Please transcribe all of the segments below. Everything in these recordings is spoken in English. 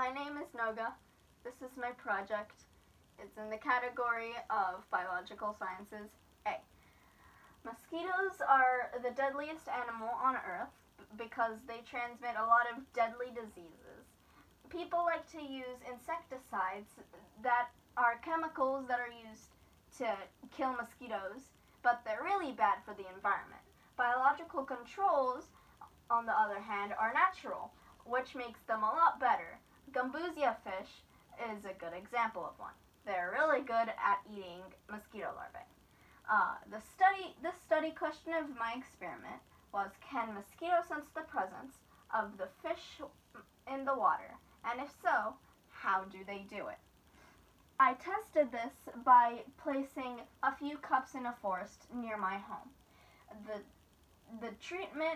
My name is Noga. This is my project. It's in the category of biological sciences A. Mosquitoes are the deadliest animal on Earth because they transmit a lot of deadly diseases. People like to use insecticides that are chemicals that are used to kill mosquitoes, but they're really bad for the environment. Biological controls, on the other hand, are natural, which makes them a lot better. Gambusia fish is a good example of one. They're really good at eating mosquito larvae. This study question of my experiment was, can mosquitoes sense the presence of the fish in the water? And if so, how do they do it? I tested this by placing a few cups in a forest near my home. The treatment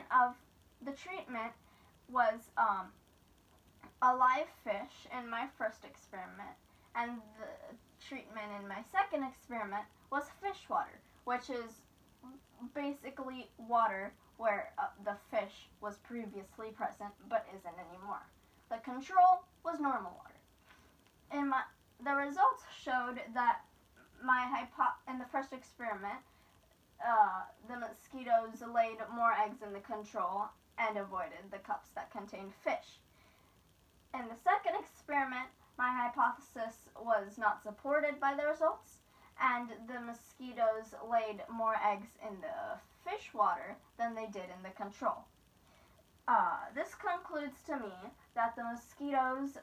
was a live fish in my first experiment, and the treatment in my second experiment was fish water, which is basically water where the fish was previously present but isn't anymore. The control was normal water. The results showed that in the first experiment, the mosquitoes laid more eggs in the control and avoided the cups that contained fish. In the second experiment, my hypothesis was not supported by the results, and the mosquitoes laid more eggs in the fish water than they did in the control. This concludes to me that the mosquitoes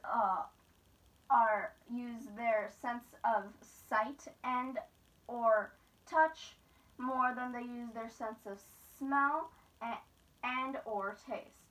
use their sense of sight and or touch more than they use their sense of smell and or taste.